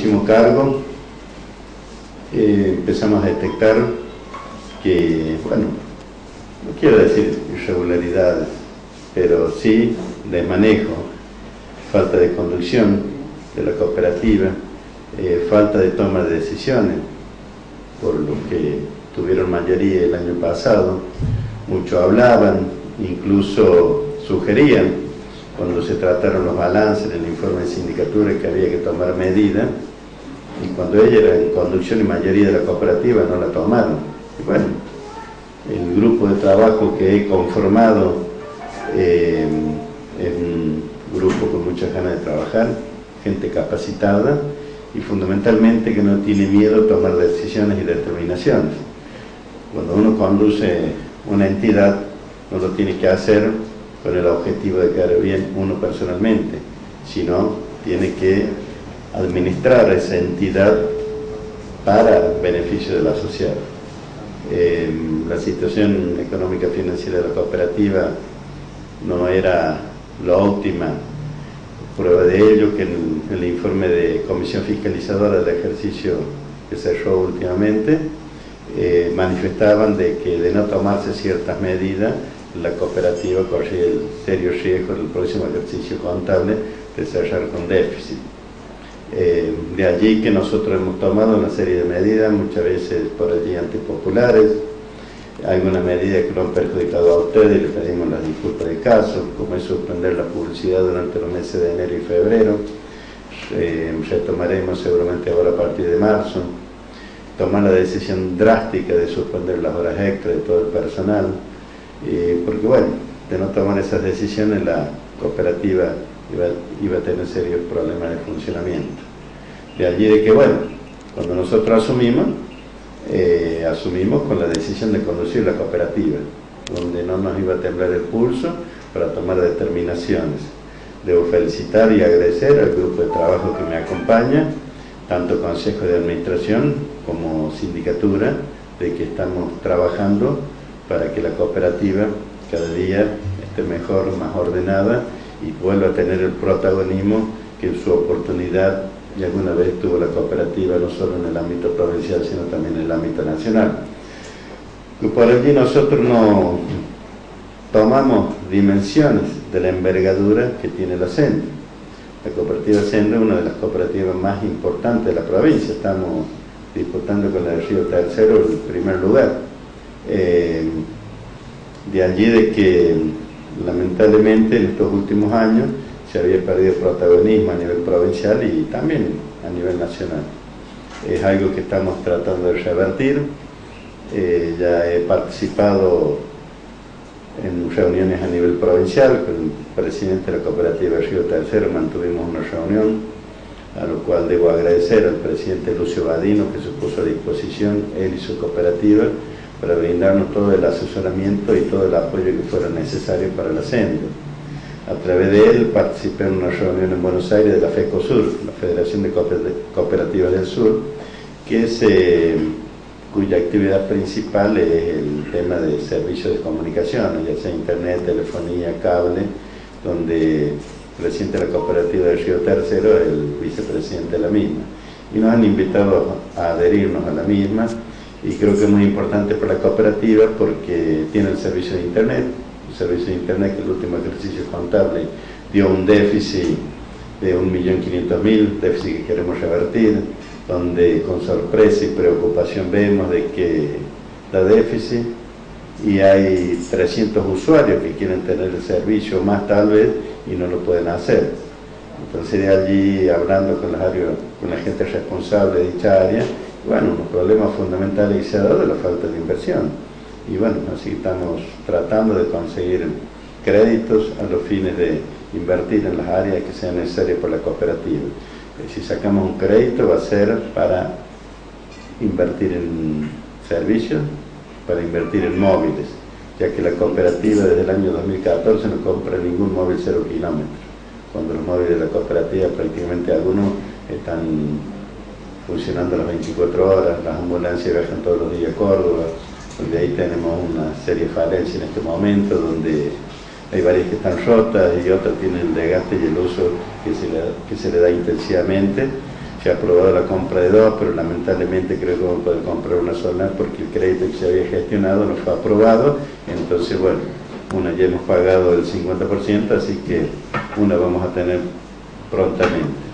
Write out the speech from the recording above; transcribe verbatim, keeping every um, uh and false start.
hicimos cargo, eh, empezamos a detectar que, bueno, no quiero decir irregularidades, pero sí desmanejo, falta de conducción de la cooperativa, eh, falta de toma de decisiones, por lo que tuvieron mayoría el año pasado. Muchos hablaban, incluso sugerían, cuando se trataron los balances en el informe de sindicatura, que había que tomar medidas, y cuando ella era en conducción y mayoría de la cooperativa no la tomaron. Y bueno, el grupo de trabajo que he conformado eh, es un grupo con muchas ganas de trabajar, gente capacitada y fundamentalmente que no tiene miedo a tomar decisiones y determinaciones. Cuando uno conduce una entidad, no lo tiene que hacer con el objetivo de quedar bien uno personalmente, sino tiene que administrar esa entidad para beneficio de la sociedad. Eh, la situación económica financiera de la cooperativa no era la óptima. Prueba de ello que en el informe de Comisión Fiscalizadora del ejercicio que cerró últimamente, eh, manifestaban de que de no tomarse ciertas medidas, la cooperativa corría el serio riesgo en el próximo ejercicio contable de cerrar con déficit. Eh, de allí que nosotros hemos tomado una serie de medidas, muchas veces por allí antipopulares, algunas medidas que lo han perjudicado a ustedes y les pedimos las disculpas de caso, como es suspender la publicidad durante los meses de enero y febrero. Eh, retomaremos seguramente ahora a partir de marzo, tomar la decisión drástica de suspender las horas extra de todo el personal, eh, porque bueno, de no tomar esas decisiones la cooperativa iba, iba a tener serios problemas de funcionamiento. De allí de que bueno, cuando nosotros asumimos, Eh, asumimos con la decisión de conducir la cooperativa, donde no nos iba a temblar el pulso para tomar determinaciones. Debo felicitar y agradecer al grupo de trabajo que me acompaña, tanto Consejo de Administración como Sindicatura, de que estamos trabajando para que la cooperativa cada día esté mejor, más ordenada y vuelva a tener el protagonismo que en su oportunidad y alguna vez tuvo la cooperativa, no solo en el ámbito provincial, sino también en el ámbito nacional. Y por allí nosotros no tomamos dimensiones de la envergadura que tiene la Senda. La cooperativa Senda es una de las cooperativas más importantes de la provincia, estamos disputando con la de Río Tercero el primer lugar. Eh, de allí de que lamentablemente en estos últimos años se había perdido protagonismo a nivel provincial y también a nivel nacional. Es algo que estamos tratando de revertir. Eh, ya he participado en reuniones a nivel provincial con el presidente de la cooperativa Río Tercero, mantuvimos una reunión, a lo cual debo agradecer al presidente Lucio Badino, que se puso a disposición, él y su cooperativa, para brindarnos todo el asesoramiento y todo el apoyo que fuera necesario para la Senda. A través de él participé en una reunión en Buenos Aires de la FECOSUR, la Federación de Cooperativas del Sur, que es, eh, cuya actividad principal es el tema de servicios de comunicación, ya sea internet, telefonía, cable, donde el presidente de la cooperativa de Río Tercero es el vicepresidente de la misma. Y nos han invitado a adherirnos a la misma, y creo que es muy importante para la cooperativa porque tiene el servicio de internet, el servicio de internet que el último ejercicio contable dio un déficit de un millón quinientos mil, déficit que queremos revertir, donde con sorpresa y preocupación vemos de que da déficit y hay trescientos usuarios que quieren tener el servicio más tal vez y no lo pueden hacer. Entonces de allí hablando con, las áreas, con la gente responsable de dicha área, bueno, unos problemas fundamentales que se ha dado es la falta de inversión. Y bueno, así estamos tratando de conseguir créditos a los fines de invertir en las áreas que sean necesarias por la cooperativa. Si sacamos un crédito va a ser para invertir en servicios, para invertir en móviles, ya que la cooperativa desde el año dos mil catorce no compra ningún móvil cero kilómetros, cuando los móviles de la cooperativa prácticamente algunos están funcionando las veinticuatro horas, las ambulancias viajan todos los días a Córdoba, donde ahí tenemos una serie de falencias en este momento, donde hay varias que están rotas y otras tienen el desgaste y el uso que se le, que se le da intensivamente. se ha aprobado la compra de dos, pero lamentablemente creo que vamos a poder comprar una sola porque el crédito que se había gestionado no fue aprobado. Entonces, bueno, una ya hemos pagado el cincuenta por ciento, así que una vamos a tener prontamente.